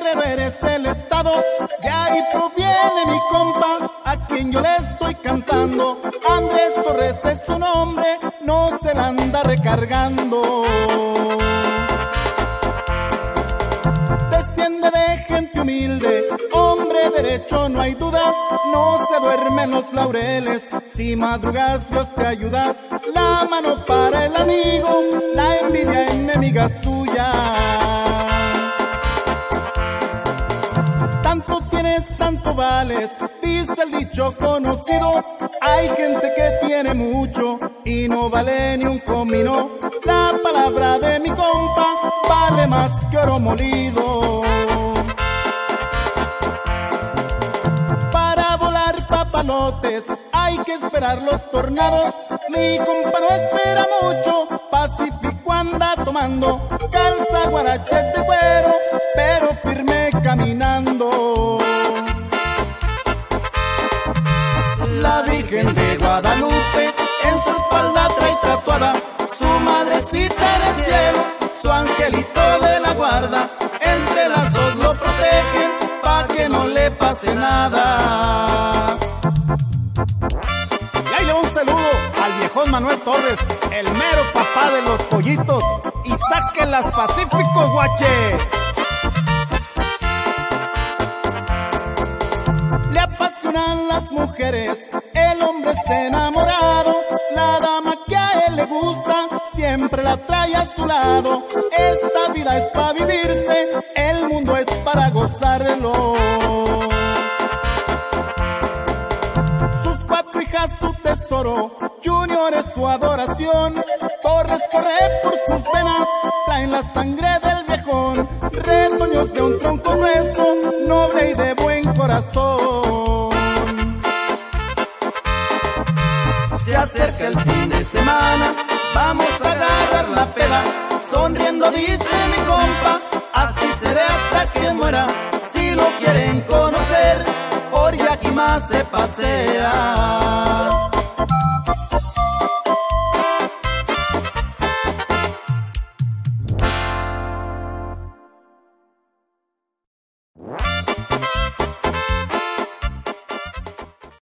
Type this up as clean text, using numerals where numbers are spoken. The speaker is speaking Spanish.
Guerrero eres el estado, de ahí proviene mi compa, a quien yo le estoy cantando. Andrés Torres es su nombre, no se la anda recargando. Desciende de gente humilde, hombre derecho, no hay duda. No se duermen los laureles, si madrugas Dios te ayuda. La mano para el amigo, la envidia enemiga suya. Tanto tienes, tanto vales, dice el dicho conocido. Hay gente que tiene mucho y no vale ni un comino. La palabra de mi compa vale más que oro molido. Para volar papalotes hay que esperar los tornados. Mi compa no espera mucho, pacífico anda tomando. Calza guaraches de cuero, pero firme caminando. La Virgen de Guadalupe en su espalda trae tatuada su madrecita del cielo, su angelito de la guarda. Entre las dos lo protegen pa' que no le pase nada. Y ahí le va un saludo al viejón Manuel Torres, el mero papá de los pollitos. Y saquen las Pacíficos, guache. Le apasionan las mujeres, el hombre es enamorado. La dama que a él le gusta siempre la trae a su lado. Esta vida es para vivirse, el mundo es para gozarlo. Sus 4 hijas, su tesoro, Junior es su adoración. Torres corre por sus venas, traen la sangre del viejón. Retoños de un tronco grueso, noble y de buen corazón. Se acerca el fin de semana, vamos a agarrar la peda. Sonriendo dice mi compa, así seré hasta que muera. Si lo quieren conocer, por Yakima se pasea.